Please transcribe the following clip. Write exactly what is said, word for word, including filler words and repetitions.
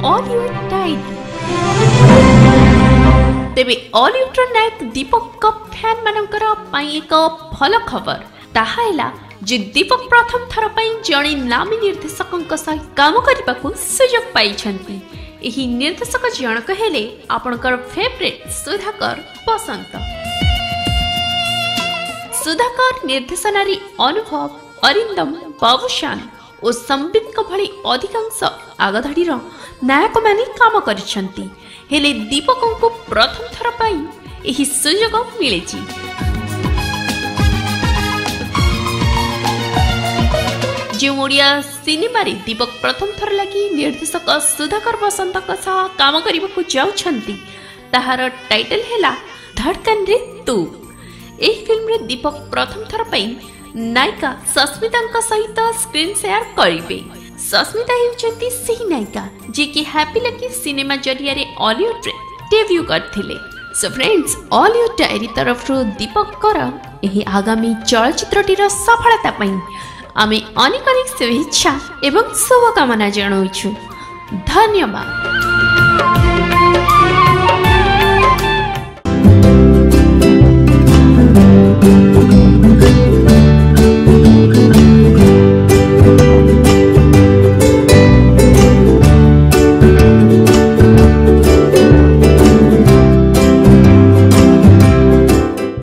Ollywood diary. तेबे ऑलीवुड नायक दीपक fan मानकर एक भल खबर ताहा जे दीपक प्रथम थर जड़े नामी निर्देशक सहित काम करने को सुजोग पाई। एही निर्देशक जनक हेले आपणकर फेवरेट सुधाकर बसंत। सुधाकर निर्देशनारी अनुभव, अरिंदम, बाबूशान और संबित भली अधिकांश आगधाड़ी नायक माने काम करिसेंती। हेले दीपक को प्रथम थर पाई एही सुजोग मिले। जो ओडिया सिनेमा रे दीपक प्रथम थर लगी निर्देशक सुधाकर बसंत काम करने को जाउछंती ताहार टाइटल हैला धड़कन रे तू। एही फिल्म रे दीपक प्रथम थर पई नायिका सस्मिता सहित स्क्रीन शेयर करिवे। सस्मिता हेउछंती सही नायिका जे कि हैप्पी लकी सिनेमा जरिया रे ऑलीवुड रे डेब्यू करथिले। सो फ्रेंड्स, ऑलीवुड डायरी तरफ रो दीपक कर एही आगामी चलचित्रटीर सफलता पई आमे अनेक अनेक शुभेच्छा एवं शुभकामना जणाउछु। धन्यवाद।